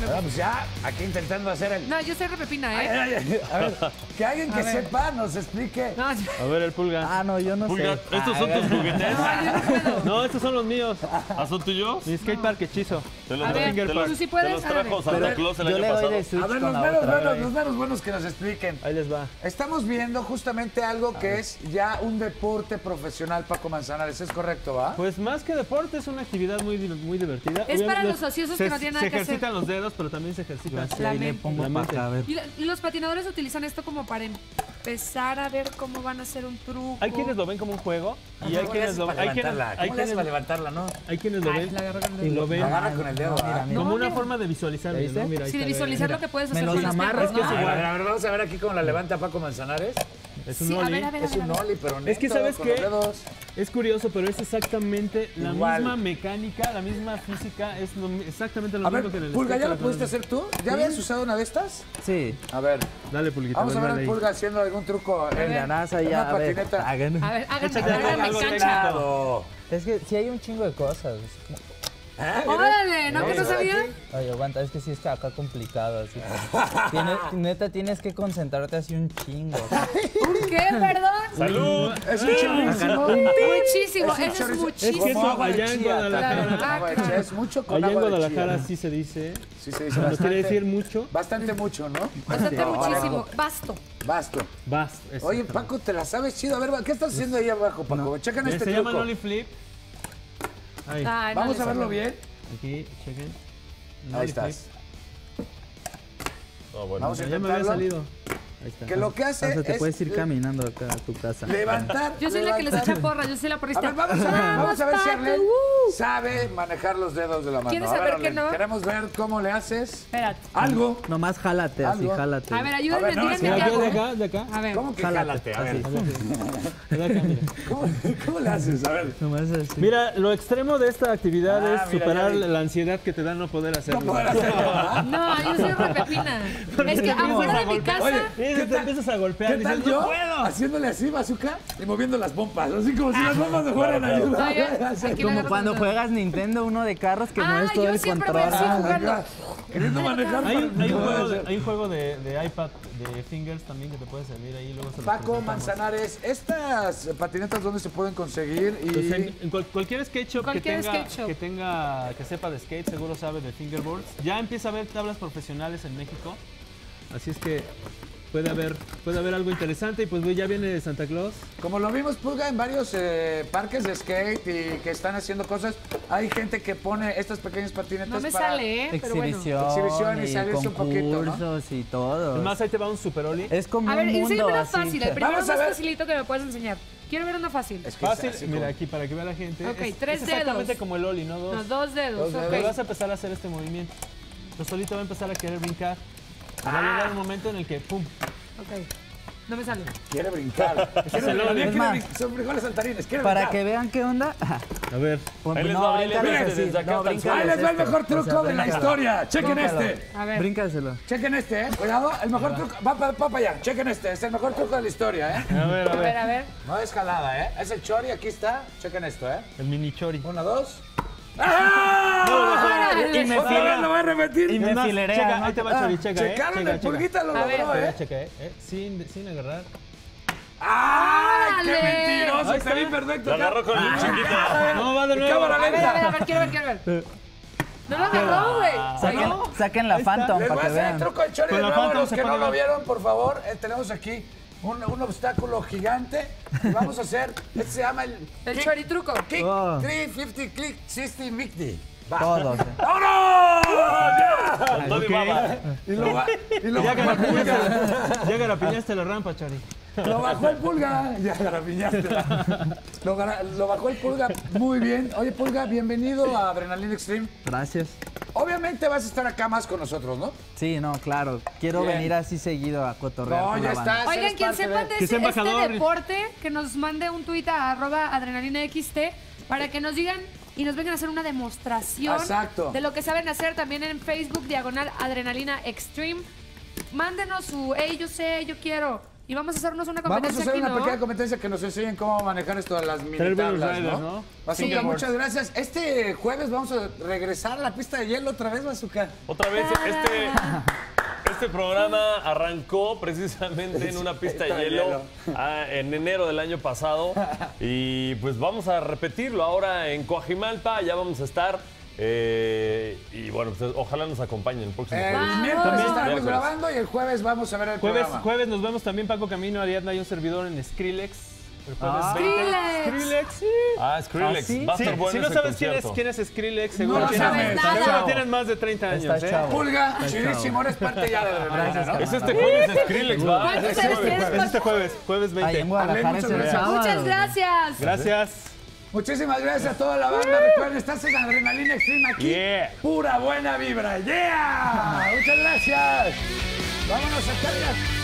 Bueno, pues ya, aquí intentando hacer el... No, yo soy repepina, ¿eh? A ver, que alguien que sepa nos explique. No, A ver, el pulga. Ah, no, yo no Pulga, sé. ¿estos son tus juguetes? yo no puedo. No, estos son los míos. ¿Ah, son tuyos? Mi skatepark hechizo. Te los, A ver, te los- tú sí te puedes, los trajo ándale. Santa Claus el Yo año le doy pasado. de Switch A ver, con los la otra. menos buenos que nos expliquen. Ahí les va. Estamos viendo justamente algo que es ya un deporte profesional, Paco Manzanares. ¿Es correcto, va? Pues más que deporte, es una actividad muy divertida. Es para Obviamente, los ociosos que no tienen nada Se que hacer. ejercitan los dedos, pero también se ejercita La Ahí le mente. pongo para acá, a ver. Y los patinadores utilizan esto como para empezar a ver cómo van a hacer un truco. Hay quienes lo ven como un juego y hay ¿Cómo le quienes haces lo para levantarla? ¿Cómo le haces para levantarla, no? hay quienes lo Ay, ven la agarró con el y dedo. lo ven La agarra con el dedo, mira, ¿va? mira. como No, una mira. forma de visualizar. ¿Ya viste? ¿no? Mira, ahí Sí, de está, visualizar mira. lo que puedes Me hacer los con las amarras, piernas, que ¿no? es igual. A ver, vamos a ver aquí cómo la levanta Paco Manzanares. Es un Sí, a ollie. ver, a ver, Es un ollie, pero Es que, neto, ¿sabes con qué? los dedos. Es curioso, pero es exactamente la Igual. misma mecánica, la misma física, es exactamente lo A mismo ver, que en el Pulga, ¿ya skate, lo pero pudiste con- hacer tú? ¿Ya habías usado una de estas? Sí. A ver, Dale, Pulguita. vamos a ver dale al ahí. Pulga haciendo algún truco en La NASA en ya, una a ver. patineta. Hagan. A ver, Échate háganme algo cancha. Claro. Es que sí hay un chingo de cosas. ¿Eh? Órale, ¿no que no Vamos a ver sabía? aquí. Oye, aguanta, es que sí está acá complicado, así. Neta, tienes que concentrarte así un chingo. ¿Un qué, perdón? ¡Salud! Es un chorrísimo. Muchísimo, Es un eso es chorizo. Es que muchísimo. eso Como agua de allá en chía, Guadalajara, claro. Agua de chía, es mucho con allá en agua de Guadalajara chía. sí se dice, Sí, se dice cuando bastante. quiere decir mucho, Bastante mucho, ¿no? Bastante muchísimo. Basto. Basto. vas. eso. Oye, Paco, te la sabes chido. A ver, ¿qué estás haciendo ahí abajo, Paco? Chequen Se este llama truco. Nollie Flip. Ahí, Ay, no Vamos le a verlo salió. bien. aquí, chequen. Ahí Nollie estás. Oh, bueno. Vamos a Flip. Ya me había intentarlo. salido. Ahí está. Que lo que hace O sea, te es puedes ir caminando acá a tu casa. levantar. Yo soy la que les levantar. echa porra, yo soy la A porrista. ver, vamos a ver si Paco, Arlen sabe manejar los dedos de la mano. ¿Quieres A ver, saber que Arlen, no? Queremos ver cómo le haces. Espérate. Algo. Nomás jálate, así, Algo. jálate. A ver, ayúdenme, A ver, no, díganme Mira, qué aquí, hago. de acá, de acá. A ver. ¿Cómo que Jálate, jálate? A ver. De acá, mira. ¿Cómo le haces? A ver. Nomás así. Mira, lo extremo de esta actividad Ah, es mira, superar ya vi. la ansiedad que te da no poder hacerlo. No poder hacerlo, ¿verdad? No, yo soy repepina. Es que afuera de mi casa. Oye, Y ¿qué te empiezas a golpear. ¿Qué tal dices, yo? ¡no puedo! Haciéndole así, bazooka, y moviendo las pompas. Así como si las pompas me fueran a ayudar. Oye, Así. aquí Como agarro cuando con- juegas Nintendo, uno de carros que Ah, mueves todo yo el siempre control. voy así jugando. Acá, queriendo manejar. Hay un, para- hay un no juego, puede de, ser. hay un juego de iPad, de fingers también que te puede servir ahí. Luego se los Paco presentamos. Manzanares, ¿estas patinetas dónde se pueden conseguir? Y... Pues en cualquier skate shop, Cualquier que, skate shop. que sepa de skate, seguro sabe de fingerboards. Ya empieza a haber tablas profesionales en México. Así es que puede haber algo interesante. Y pues ya viene Santa Claus. Como lo vimos, Pulga, en varios parques de skate y que están haciendo cosas, hay gente que pone estas pequeñas patinetas No me para... sale, ¿eh? Pero bueno. Exhibición y salirse un poquito, ¿no? concursos y todo. Además, ahí te va un super ollie. Es como A ver, un mundo enséñame una así. fácil. El primero Vamos a más ver. facilito que me puedes enseñar. Quiero ver una fácil. Es que Fácil, es así mira como- aquí para que vea la gente. Ok, es, tres es exactamente dedos. como el ollie, no dos. No, dos dedos, Dos ok. Pero vas a empezar a hacer este movimiento. Pues solito va a empezar a querer brincar. Va a llegar un momento en el que ¡pum! Ok. No me sale. Quiere brincar. es el ollie. Es más, Son frijoles saltarines. Quiere Para brincar. que vean qué onda. A ver. Ahí les va, ahí les bríncales va, así. desde acá No, hasta el bríncales Ahí les va el este. mejor O sea, truco de la bríncalo. historia. Chequen Bríncalo. este. A ver. Bríncaselo. Chequen este, ¿eh? Cuidado, el mejor truco. Va para allá. Chequen este. Es el mejor truco de la historia, ¿eh? A ver, a A ver, ver. a ver. No es jalada, ¿eh? Es el chori. Aquí está. Chequen esto, ¿eh? El mini chori. Una, dos. ¡Ah! Y me Otra vez lo voy a repetir. Y me Es más, filerea, checa, ¿no? ahí te va Chori, checa, Checaron, checa, el checa. pulguita lo A ver. logró, ¿eh? Checa, sin agarrar. ¡Ay, qué ¡Órale! mentiroso! Ahí Te vi está. perfecto. Lo agarró con el chiquito. No, va de Y nuevo. cámara A ver, lenta. quiero ver. No lo agarró, güey. Saquen la Ahí está. Phantom Les voy para a que hacer el vean. truco del chori Con de la nuevo. Phantom Los se que no pone lo bien. vieron, por favor, tenemos aquí un obstáculo gigante. Y vamos a hacer, este se llama el... El choritruco. Kick Oh. 350 Click 60 Micti. Va. Todos. ¡Vámonos! ¡Ya! Antonio Baba. Y lo bajó Ya el pulga. garapiñaste, ya garapiñaste la rampa, Chori. Lo bajó el pulga. Ya garapiñaste. Lo bajó el pulga muy bien. Oye, Pulga, bienvenido a Adrenaline Extreme. Gracias. Obviamente vas a estar acá más con nosotros, ¿no? Sí, no, claro. Quiero Bien. venir así seguido a cotorrear No, con ya la banda. estás. Oigan, eres quien parte sepa de- de Que sea este embajador. deporte, que nos mande un tuit a @adrenalinaxt para que nos digan y nos vengan a hacer una demostración Exacto. de lo que saben hacer también en Facebook, /Adrenalina Extreme. Mándenos su, hey, yo sé, yo quiero. Y vamos a hacernos una Vamos a competencia hacer aquí, una ¿no? pequeña competencia que nos enseñen cómo manejar esto de las mini Traer Venus tablas, Riders, ¿no? ¿no? Bazooka, Fingerboards. muchas gracias. Este jueves vamos a regresar a la pista de hielo otra vez, Bazooka. Otra vez, este programa arrancó precisamente en una pista de hielo en enero del año pasado. Y pues vamos a repetirlo ahora en Coajimalpa. Ya vamos a estar. Y bueno, pues, ojalá nos acompañen el próximo El jueves. miércoles estaremos Miércoles. grabando y el jueves vamos a ver el programa. Jueves nos vemos también, Paco Camino, Ariadna y un servidor en Skrillex. El jueves 20. Skrillex. Skrillex, sí. Skrillex. ¿Ah, sí? Va a estar Sí, bueno si no ese sabes concierto. quién es Skrillex, No seguro, lo tienes, sabes nada. seguro tienes más de 30 años. Está chavo. Pulga, chidísimo, eres parte ya de la Gracias, ¿no? Es este jueves Skrillex, va. ¿Cuántos Este años jueves. tienes? Es este jueves Ahí 20. en Guadalajara muchas es el gracias. sábado. Muchas gracias. Gracias. Muchísimas gracias a toda la banda. Recuerden, estás en Adrenalina Extreme aquí. Yeah. Pura buena vibra. ¡Yeah! Muchas gracias. Vámonos a cargar.